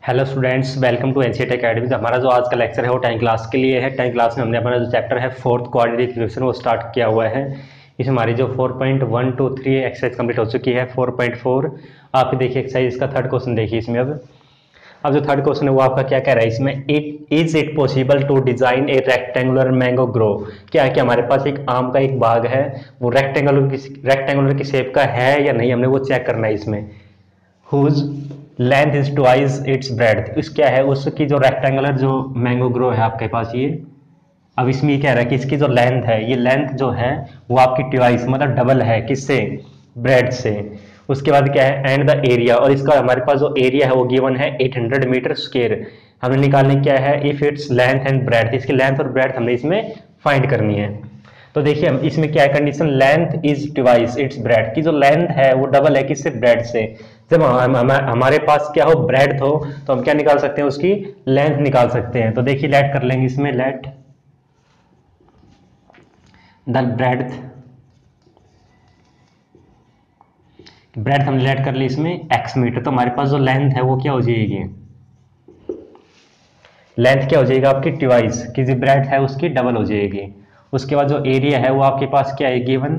Hello students, welcome to NCERT academy. तो हमारा जो आज का लेक्चर है वो 10 क्लास के लिए है। 10 क्लास में हमने अपना जो चैप्टर है फोर्थ क्वाड्रेटिक इक्वेशन वो स्टार्ट किया हुआ है। इसमें हमारी जो 4.123 एक्सरसाइज कंप्लीट हो चुकी है। 4.4 आप देखिए एक्सरसाइज, इसका थर्ड क्वेश्चन देखिए इसमें। अब जो थर्ड क्वेश्चन है वो आपका क्या कह रहा है इसमें, is it possible to design a rectangular mango grove. क्या है कि हमारे पास एक आम का एक बाग है, वो रेक्टेंगुलर की शेप का है या नहीं, हमने वो चेक करना है इसमें। Whose length is twice its breadth, इस क्या है उसकी जो रेक्टेंगुलर जो मैंगो ग्रो है आपके पास ये। अब इसमें ये कह रहा है कि इसकी जो लेंथ है, ये लेंथ जो है वो आपकी ट्वाइस मतलब डबल है, किससे, ब्रेड से। उसके बाद क्या है, एंड द एरिया, और इसका हमारे पास जो एरिया है वो गिवन है 800 मीटर स्क्वायर। हमें निकालने क्या है, if its length and breadth, इसकी लेंथ और ब्रेड हमने इसमें फाइंड करनी है। तो देखिए हम इसमें क्या है condition, length is twice its breadth, की जो लेंथ है वो डबल है किससे, ब्रेड से। जब हमारे पास क्या हो, ब्रेड हो, तो हम क्या निकाल सकते हैं, उसकी लेंथ निकाल सकते हैं। तो देखिए लेट कर लेंगे इसमें, लेट द ब्रेड हमने लेट कर ली इसमें x मीटर। तो हमारे पास जो लेंथ है वो क्या हो जाएगी, लेंथ क्या हो जाएगा आपकी ट्वाइस, की जो ब्रेड है उसकी डबल हो जाएगी। उसके बाद जो एरिया है वो आपके पास क्या है, गिवन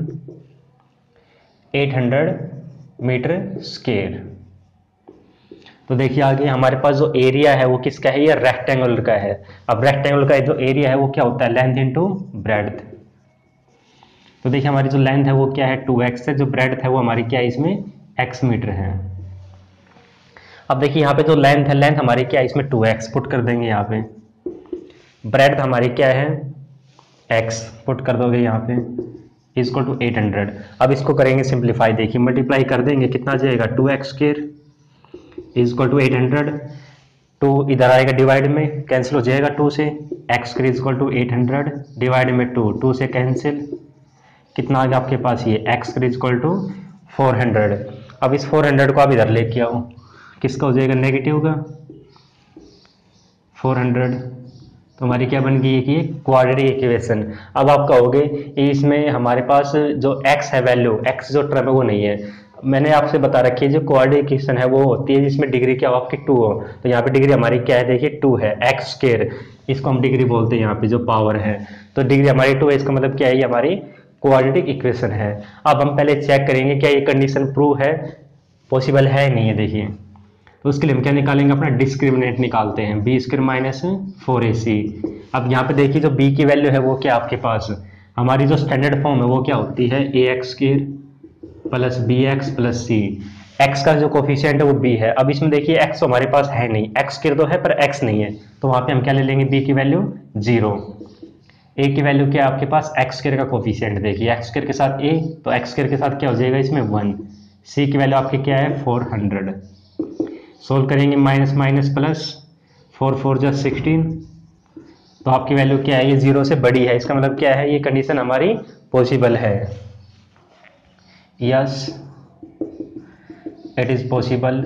800 मीटर स्क्वायर। तो देखिए आगे हमारे पास जो एरिया है वो किसका है, ये रेक्टेंगुलर का है। अब रेक्टेंगुलर का जो एरिया है वो क्या होता है, लेंथ इनटू ब्रेड्थ। तो देखिए हमारी जो लेंथ है वो क्या है 2x है, जो ब्रेड्थ है वो हमारी क्या है इसमें x मीटर है। अब देखिए यहाँ पे जो लेंथ है, लेंथ हमारी क्या है इसमें 2x पुट कर देंगे यहाँ पे, ब्रेड्थ हमारी क्या है x पुट कर दोगे यहाँ पे, इजक्वल टू 800। अब इसको करेंगे सिंप्लीफाई, देखिए मल्टीप्लाई कर देंगे, कितना जाएगा 2x स्क्वायर इजक्वल टू 800। 2 इधर आएगा डिवाइड में, कैंसिल हो जाएगा 2 से, x square is equal to 800 divide में 2 से कैंसिल, कितना आ गया आपके पास ये x स्क्वायर इजक्वल टू 400। अब इस 400 को आप इधर लेके आओ, किसका हो जाएगा, नेगेटिव का 400। तो हमारी क्या बन गई है कि क्वाड्रेटिक इक्वेशन। अब आप कहोगे इसमें हमारे पास जो x है वैल्यू, x जो टर्म है वो नहीं है। मैंने आपसे बता रखी है जो क्वाड्रेटिक इक्वेशन है वो होती है जिसमें डिग्री क्या हो आपकी 2 हो। तो यहाँ पे डिग्री हमारी क्या है, देखिए 2 है, x स्क्वायर इसको हम डिग्री बोलते हैं यहाँ पे जो पावर है। तो डिग्री हमारी 2 है, इसका मतलब क्या है, ये हमारी क्वाड्रेटिक इक्वेशन है। अब हम पहले चेक करेंगे क्या ये कंडीशन प्रूव है, पॉसिबल है नहीं है। देखिए तो उसके लिए हम क्या निकालेंगे, अपना डिस्क्रिमिनेंट निकालते हैं, बी स्क्वायर माइनस 4ac। अब यहाँ पे देखिए जो b की वैल्यू है वो क्या आपके पास, हमारी जो स्टैंडर्ड फॉर्म है वो क्या होती है, ax square plus bx plus c। x का जो कोफिशिएंट है वो b है। अब इसमें देखिए x तो हमारे पास है नहीं, x स्क्वायर तो है पर x नहीं है, तो वहां पे हम क्या ले लेंगे, b की वैल्यू 0। a की वैल्यू क्या है आपके पास, x स्क्वायर का कोफिशिएंट देखिए x स्क्वायर के साथ a, तो x स्क्वायर के साथ क्या हो जाएगा इसमें 1। c की वैल्यू आपकी क्या है 400। सोल्व करेंगे माइनस माइनस प्लस, 4 4 जा 16, तो आपकी वैल्यू क्या है, ये 0 से बड़ी है। इसका मतलब क्या है, ये कंडीशन हमारी पॉसिबल है। यस इट इज पॉसिबल,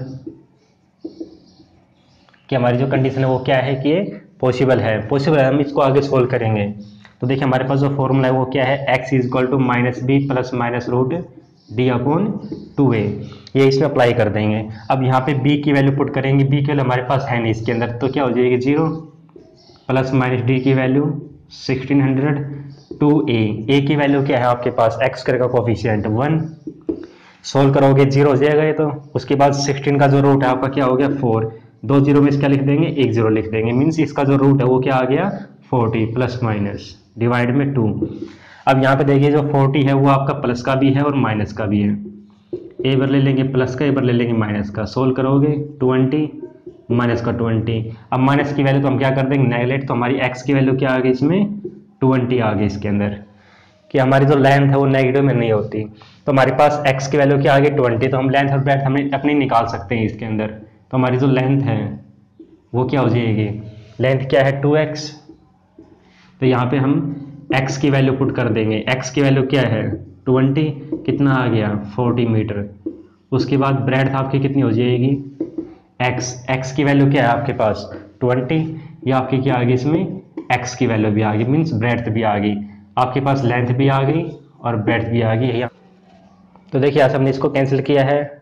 कि हमारी जो कंडीशन है वो क्या है कि ये पॉसिबल है। पॉसिबल है, हम इसको आगे सोल्व करेंगे। तो देखिए हमारे पास जो फॉर्मूला है वो क्या है, x is equal to minus b plus minus root d upon 2a, ये इसमें अप्लाई कर देंगे। अब यहाँ पे b की वैल्यू पुट करेंगे, b की वैल्यू हमारे पास है नहीं इसके अंदर, तो क्या हो जाएगी 0 प्लस माइनस d की वैल्यू 1600 2a की वैल्यू क्या है आपके पास, x स्क्वायर का कोफिशिएंट 1। सोल्व करोगे 0 हो जाएगा ये तो। उसके बाद 16 का जो रूट है आपका क्या हो गया 4, 2 0 में इसका लिख देंगे, 1 0 लिख देंगे, मीन्स इसका जो रूट है वो क्या आ गया 40 प्लस माइनस डिवाइड में 2। अब यहाँ पे देखिए जो 40 है वो आपका प्लस का भी है और माइनस का भी है, ए बार ले लेंगे प्लस का, ए बार ले लेंगे माइनस का। सोल्व करोगे 20 माइनस का 20। अब माइनस की वैल्यू तो हम क्या कर देंगे नेगलेक्ट, तो हमारी x की वैल्यू क्या आ गई इसमें 20 आ गई इसके अंदर, कि हमारी जो लेंथ है वो नेगेटिव में नहीं होती। तो हमारे पास x की वैल्यू क्या आ गई 20, तो हम लेंथ और ब्रेड्थ हमें अपनी निकाल सकते हैं इसके अंदर। तो हमारी जो लेंथ है वो क्या हो जाएगी, लेंथ क्या है 2x, तो यहाँ पे हम x की वैल्यू पुट कर देंगे, x की वैल्यू क्या है 20, कितना आ गया 40 मीटर। उसके बाद ब्रेड्थ आपकी कितनी हो जाएगी x की वैल्यू क्या है आपके पास 20, या आपकी क्या आ गई इसमें x की वैल्यू भी आ गई, मीन्स ब्रेड्थ भी आ गई, आपके पास लेंथ भी आ गई और ब्रेड्थ भी आ गई। तो देखिए आज हमने इसको कैंसिल किया है,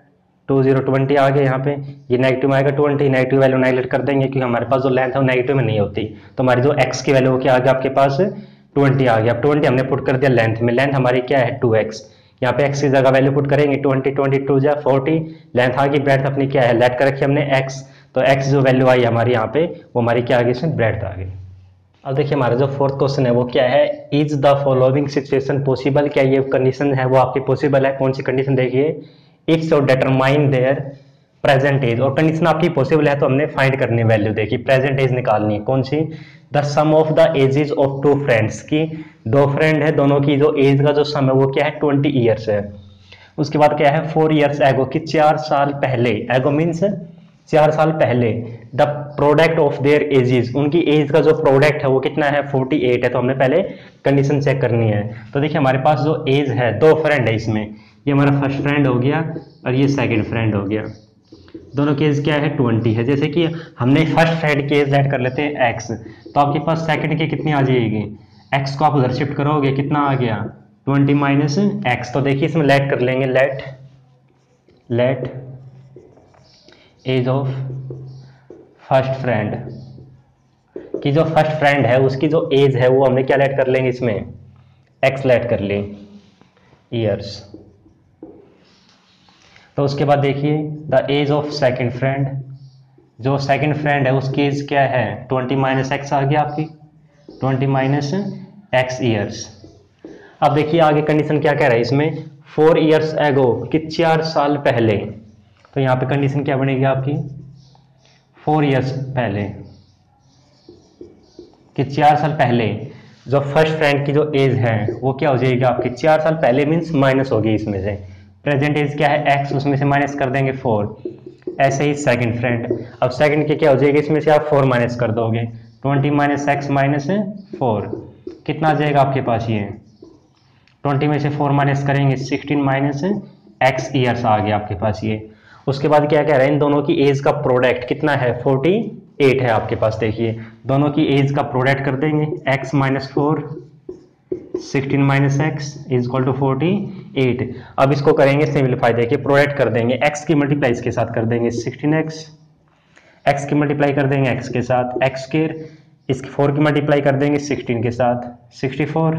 20 आ गया यहाँ पे, ये नेगेटिव में आएगा 20, नेगेटिव वैल्यू नेगलेक्ट कर देंगे क्योंकि हमारे पास जो लेंथ है वो नेगेटिव में नहीं होती, तो हमारी जो x की वैल्यू क्या आ गया आपके पास 20 आ गया। अब 20 हमने पुट कर दिया लेंथ में, लेंथ हमारी क्या है 2x, यहाँ पे x की जगह वैल्यू पुट करेंगे 20, 22 जा 40, लेंथ आ गई, ब्रेड्थ अपनी क्या है लेट कर रखी हमने x, तो x जो वैल्यू आई हमारी यहाँ पे वो हमारी क्या आ गई इसमें ब्रेड्थ आ गई। अब देखिए हमारा जो फोर्थ क्वेश्चन है वो क्या है, is the following situation possible, क्या ये कंडीशन है वो आपकी पॉसिबल है, कौन सी कंडीशन देखिए, if so determine their present age, और कंडीशन आपकी पॉसिबल है तो हमने फाइंड करनी है वैल्यू, देखिए प्रेजेंट एज निकालनी है, कौन सी, the sum of the ages of two friends, की दो फ्रेंड है दोनों की जो एज का जो सम है वो क्या है 20 ईयर्स है। उसके बाद क्या है 4 ईयर्स एगो, कि 4 साल पहले, एगो मीन्स 4 साल पहले, the product of their ages, उनकी एज का जो प्रोडक्ट है वो कितना है 48 है, तो हमने पहले कंडीशन चेक करनी है। तो देखिए हमारे पास जो एज है, दो फ्रेंड है इसमें, ये हमारा फर्स्ट फ्रेंड हो गया और ये सेकंड फ्रेंड हो गया, दोनों की एज क्या है 20 है। जैसे कि हमने फर्स्ट फ्रेंड की एज ऐड कर लेते हैं x, तो आपके पास सेकंड की कितनी आ जाएगी, x को आप उधर शिफ्ट करोगे कितना आ गया 20 माइनस x, तो देखिए इसमें लेट कर लेंगे, let age of first friend, कि जो फर्स्ट फ्रेंड है उसकी जो एज है वो हमने क्या लेट कर लेंगे इसमें x लेट कर ली ईयर्स। तो उसके बाद देखिए the age of second friend, जो सेकंड फ्रेंड है उसकी एज क्या है 20 माइनस एक्स आ गया आपकी 20 माइनस एक्स ईयर्स। अब देखिए आगे कंडीशन क्या कह रहा है इसमें 4 ईयर्स एगो, कि 4 साल पहले, तो यहाँ पे कंडीशन क्या बनेगी आपकी 4 ईयर्स पहले, कि 4 साल पहले जो फर्स्ट फ्रेंड की जो एज है वो क्या हो जाएगी आपकी 4 साल पहले मीन्स माइनस होगी इसमें से, प्रेजेंट एज क्या है x, उसमें से माइनस कर देंगे 4, ऐसे ही सेकंड फ्रेंड, अब सेकंड की क्या हो जाएगी इसमें से आप 4 माइनस कर दोगे 20 माइनस एक्स माइनस 4, कितना आ जाएगा आपके पास ये 20 में से 4 माइनस करेंगे 16 माइनस एक्स ईयर्स आ गया आपके पास ये। उसके बाद क्या कह रहे हैं इन दोनों की एज का प्रोडक्ट कितना है 48 है आपके पास, देखिए दोनों की एज का प्रोडक्ट कर देंगे x minus 4 16 minus x is equal to 48। अब इसको करेंगे सिंपलीफाई, देखिए प्रोडक्ट कर देंगे x की मल्टीप्लाई इसके साथ कर देंगे 16x, x की मल्टीप्लाई कर देंगे x के साथ x स्क्वायर, इसकी 4 की मल्टीप्लाई कर देंगे 16 के साथ 64,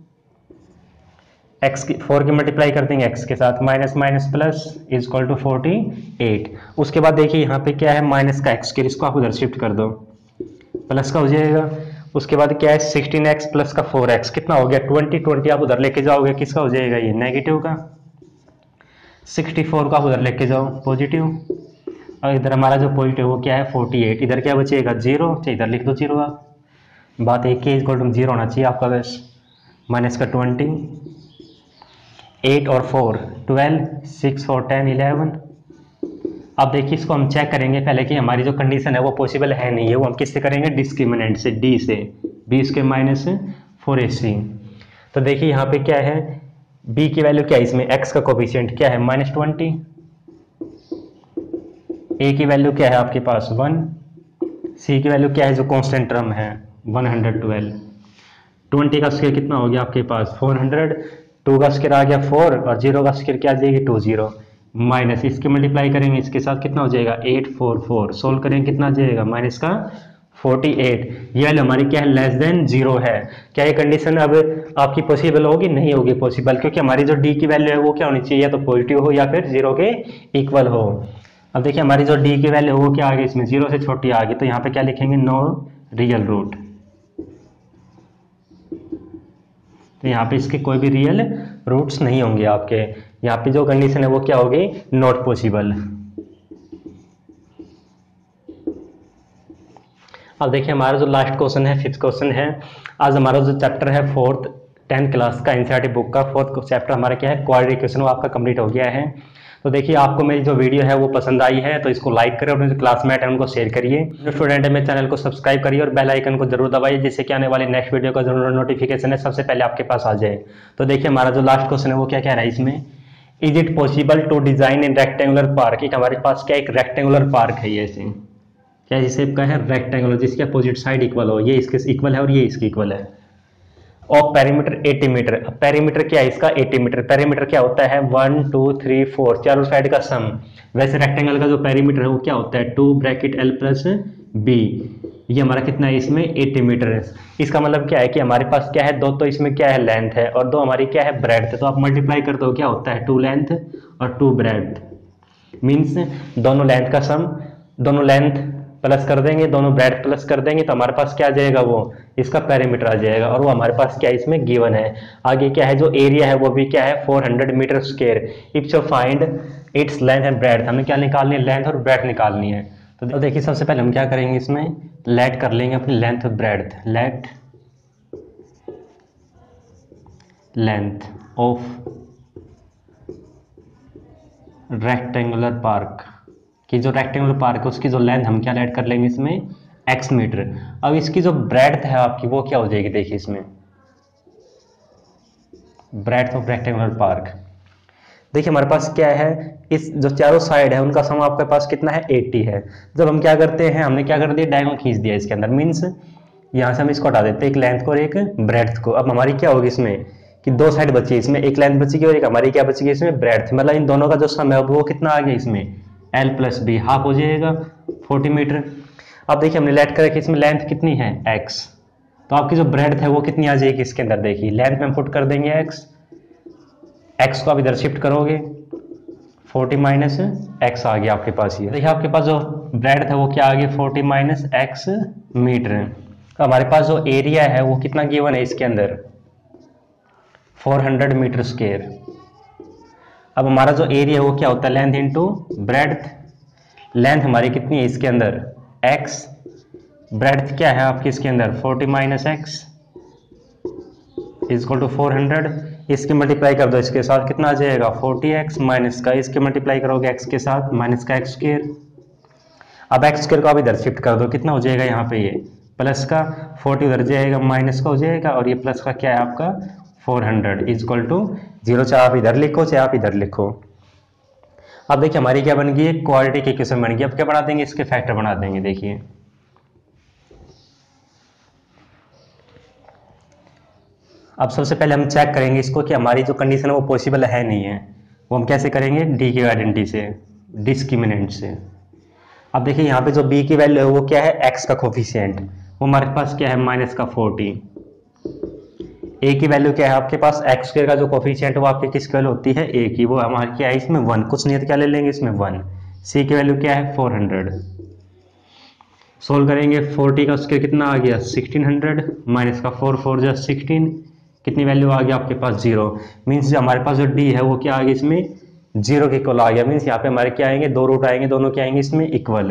x की 4 की मल्टीप्लाई कर देंगे x के साथ minus minus plus is equal to 48। उसके बाद देखिए यहाँ पे क्या है माइनस का x स्क्वायर, इसको आप उधर शिफ्ट कर दो प्लस का हो जाएगा। उसके बाद क्या है 16x प्लस का 4x कितना हो गया 20 आप उधर लेके जाओगे किसका हो जाएगा ये नेगेटिव का, 64 का आप उधर लेके जाओ पॉजिटिव, और इधर हमारा जो पॉजिटिव वो क्या है 48, इधर क्या बचेगा 0, इधर लिख दो 0, आप बात एक ही इक्वल टू 0 होना चाहिए आपका बस, माइनस का 20 8 और 4 12 6 4 10 11। अब देखिए इसको हम चेक करेंगे पहले कि हमारी जो कंडीशन है वो पॉसिबल है नहीं है, वो हम किससे करेंगे डिस्क्रिमिनेंट से, d से, b स्क्वायर माइनस 4ac। तो देखिए यहाँ पे क्या है b की वैल्यू क्या है इसमें x का कोफिशिएंट क्या है -20, a की वैल्यू क्या है आपके पास 1, c की वैल्यू क्या है जो कांस्टेंट टर्म है 112, 20 का स्क्वायर कितना हो गया आपके पास 400, 2 का स्क्वायर आ गया 4 और 0 का स्क्वायर क्या आ जाएगी 20, माइनस इसके मल्टीप्लाई करेंगे इसके साथ कितना हो जाएगा 844, सोल्व करेंगे कितना आ जाएगा माइनस का 48। ये वाली हमारी क्या है लेस देन 0 है, क्या ये कंडीशन अब आपकी पॉसिबल होगी नहीं होगी पॉसिबल, क्योंकि हमारी जो d की वैल्यू है वो क्या होनी चाहिए या तो पॉजिटिव हो या फिर 0 के इक्वल हो। अब देखिए हमारी जो d की वैल्यू वो क्या आ गई इसमें 0 से छोटी आ गई, तो यहाँ पे क्या लिखेंगे नो रियल रूट, तो यहाँ पे इसके कोई भी रियल रूट्स नहीं होंगे आपके, यहाँ पे जो कंडीशन है वो क्या होगी नॉट पॉसिबल। अब देखिए हमारा जो लास्ट क्वेश्चन है 5th क्वेश्चन है, आज हमारा जो चैप्टर है 4th 10th क्लास का एनसीईआरटी बुक का 4th चैप्टर हमारा क्या है क्वाड्रेटिक इक्वेशन, वो आपका कंप्लीट हो गया है। तो देखिए आपको मेरी जो वीडियो है वो पसंद आई है तो इसको लाइक करें, अपने जो क्लासमेट है उनको शेयर करिए, जो स्टूडेंट है मेरे चैनल को सब्सक्राइब करिए और बेल आइकन को जरूर दबाइए जिससे कि आने वाली नेक्स्ट वीडियो का जरूर नोटिफिकेशन है सबसे पहले आपके पास आ जाए। तो देखिए हमारा जो लास्ट क्वेश्चन है वो क्या कह रहा है इसमें, is it possible to design in rectangular park, एक हमारे पास क्या एक रेक्टेंगुलर पार्क है, ये ऐसे क्या इस शेप का है रेक्टेंगुलर जिसकी अपोजिट साइड इक्वल हो, ये इसके इक्वल है और ये इसके इक्वल है। Of perimeter 80 metre. अब पेरीमीटर क्या है इसका 80 मीटर। पेरीमीटर क्या होता है 1 2 3 4 चारों साइड का सम। वैसे रेक्टेंगल का जो पेरीमीटर है वो क्या होता है 2 ब्रैकेट l प्लस b। ये हमारा कितना है इसमें 80 मीटर है। इसका मतलब क्या है कि हमारे पास क्या है दो तो इसमें क्या है लेंथ है और दो हमारी क्या है ब्रेड्थ है। तो आप मल्टीप्लाई कर दो क्या होता है 2 लेंथ और 2 ब्रेड्थ मीन्स दोनों लेंथ का सम, दोनों लेंथ प्लस कर देंगे, दोनों ब्रेड्थ प्लस कर देंगे तो हमारे पास क्या आ जाएगा वो इसका पेरीमीटर आ जाएगा। और वो हमारे पास क्या है इसमें गिवन है। आगे क्या है जो एरिया है वो भी क्या है 400 metre square. If you find its length and breadth, हमने क्या निकालनी है लेंथ और ब्रेड्थ निकालनी है। तो देखिए सबसे पहले हम क्या करेंगे इसमें लेट कर लेंगे अपनी लेंथ और breadth. Let length of rectangular park कि जो रेक्टेंगुलर पार्क है उसकी जो लेंथ हम क्या ऐड कर लेंगे इसमें x मीटर। अब इसकी जो ब्रेड्थ है आपकी वो क्या हो जाएगी देखिए इसमें ब्रेड्थ ऑफ रेक्टेंगुलर पार्क। देखिए हमारे पास क्या है इस जो चारों साइड है उनका सम आपके पास कितना है 80 है। जब हम क्या करते हैं हमने क्या कर दिया डायगोनल खींच दिया इसके अंदर मीन्स यहाँ से हम इसको हटा देते हैं एक लेंथ को और एक ब्रेड्थ को। अब हमारी क्या होगी इसमें कि दो साइड बची इसमें एक लेंथ बचेगी और एक हमारी क्या बचेगी इसमें ब्रेड्थ। मतलब इन दोनों का जो सम है वो कितना आ गया इसमें l प्लस बी हाफ हो जाएगा 40 मीटर। अब देखिए हमने लेट कर रखी इसमें लेंथ कितनी है x तो आपकी जो ब्रेड्थ है वो कितनी आ जाएगी इसके अंदर देखिए लेंथ में हम पुट कर देंगे x को आप इधर शिफ्ट करोगे 40 माइनस x आ गया आपके पास। ये देखिए आपके पास जो ब्रेड्थ है वो क्या आ गया 40 माइनस x मीटर। हमारे पास जो एरिया है वो कितना गिवन है इसके अंदर 400 मीटर स्क्वायर। अब हमारा जो एरिया है वो क्या होता है लेंथ इनटू ब्रेड्थ। लेंथ हमारी कितनी है इसके अंदर x, ब्रेड्थ क्या है आपकी इसके अंदर 40 minus x is equal to 400। इसके मल्टीप्लाई कर दो इसके साथ कितना आ जाएगा 40x माइनस का इसके मल्टीप्लाई करोगे x के साथ माइनस का एक्स स्क्वायर। अब एक्स स्क्वायर को आप इधर शिफ्ट कर दो कितना हो जाएगा यहाँ पे ये प्लस का 40 उधर जाएगा माइनस का हो जाएगा और ये प्लस का क्या है आपका 400 इज इक्वल टू 0। चाहे आप इधर लिखो चाहे आप इधर लिखो। अब देखिए हमारी क्या बन गई क्वाड्रेटिक की इक्वेशन बन गई। अब क्या बना देंगे इसके फैक्टर बना देंगे। देखिए अब सबसे पहले हम चेक करेंगे इसको कि हमारी जो कंडीशन है वो पॉसिबल है नहीं है। वो हम कैसे करेंगे डी की आइडेंटिटी से डिस्क्रिमिनेंट से। अब देखिए यहाँ पे जो b की वैल्यू है वो क्या है x का कोफिशिएंट वो हमारे पास क्या है माइनस का 40। a की वैल्यू क्या है आपके पास x स्क्वायर का जो कोफिशिएंट वो आपकी किस वैल्यू होती है a की वो हमारी क्या है इसमें 1 कुछ नहीं है तो क्या ले लेंगे इसमें 1। c की वैल्यू क्या है 400। सोल्व करेंगे 40 का स्क्वायर कितना आ गया 1600 माइनस का 4 4 जा 16 कितनी वैल्यू आ गया आपके पास 0। मीन्स हमारे पास जो d है वो क्या आ गया इसमें 0 के इक्वल आ गया। मीन्स यहाँ पे हमारे क्या आएंगे दो रूट आएंगे दोनों क्या आएंगे इसमें equal.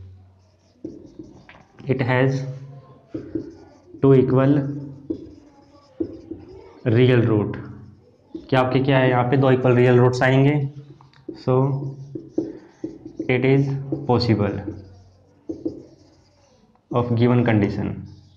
It has two equal real root. क्या आपके क्या है यहाँ पे दो इक्वल रियल रूट्स आएंगे। So it is possible of given condition.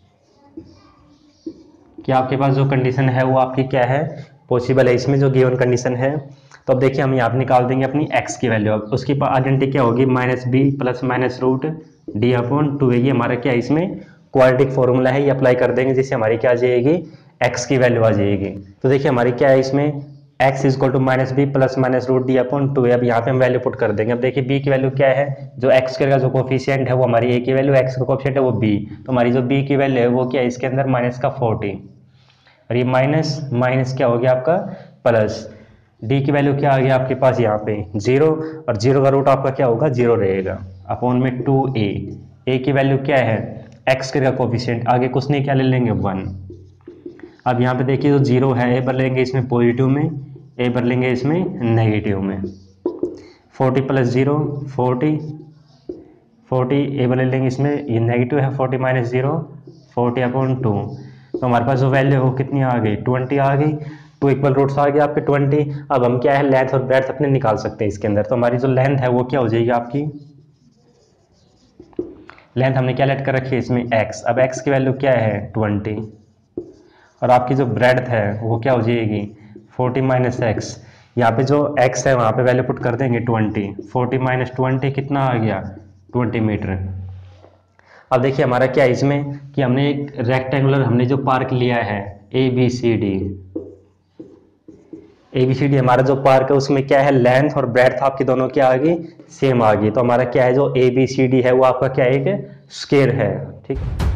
क्या आपके पास जो कंडीशन है वो आपकी क्या है पॉसिबल है इसमें जो गिवन कंडीशन है। तो अब देखिए हम यहाँ पे निकाल देंगे अपनी x की वैल्यू। अब उसकी आइडेंटिटी क्या होगी minus b plus minus root d upon 2 ये हमारा क्या है इसमें क्वाड्रेटिक फॉर्मूला है। ये अप्लाई कर देंगे जिससे हमारी क्या आ जाएगी x की वैल्यू आ जाएगी। तो देखिए हमारी क्या है इसमें x is equal to minus b plus minus root d upon 2। अब यहाँ पे हम वैल्यू पुट कर देंगे। अब देखिए b की वैल्यू क्या है जो x का जो कोफिशिएंट है वो हमारी a की वैल्यू x का कोफिशिएंट है वो b। तो हमारी जो b की वैल्यू है वो क्या है इसके अंदर माइनस का 40 और ये माइनस माइनस क्या हो गया आपका प्लस। डी की वैल्यू क्या आ गया आपके पास यहाँ पे 0 और 0 का रूट आपका क्या होगा 0 रहेगा अपॉन में 2a। a की वैल्यू क्या है x का कोफिशिएंट आगे कुछ नहीं क्या ले लेंगे 1। अब यहाँ पे देखिए जो 0 है a भर लेंगे इसमें पॉजिटिव में a भर लेंगे इसमें नेगेटिव में। 40 प्लस 0 40 a भर लेंगे इसमें ये नेगेटिव है 40 माइनस 0 40 अपॉन 2। तो हमारे पास जो वैल्यू है वो कितनी आ गई 20 आ गई। 2 इक्वल रूट्स आ गए आपके 20। अब हम क्या है लेंथ और ब्रेड्थ अपने निकाल सकते हैं इसके अंदर। तो हमारी जो लेंथ है वो क्या हो जाएगी आपकी लेंथ हमने क्या लेट कर रखी है इसमें x। अब x की वैल्यू क्या है 20 और आपकी जो ब्रेड्थ है वो क्या हो जाएगी 40 माइनस एक्स। यहाँ पे जो x है वहाँ पे वैल्यू पुट कर देंगे 20। 40 माइनस 20 कितना आ गया 20 मीटर। अब देखिए हमारा क्या है इसमें कि हमने एक रेक्टेंगुलर हमने जो पार्क लिया है ABCD हमारा जो पार्क है उसमें क्या है लेंथ और ब्रेड्थ आपकी दोनों क्या आ गई सेम आ गई। तो हमारा क्या है जो ABCD है वो आपका क्या है एक स्क्वायर है। ठीक है।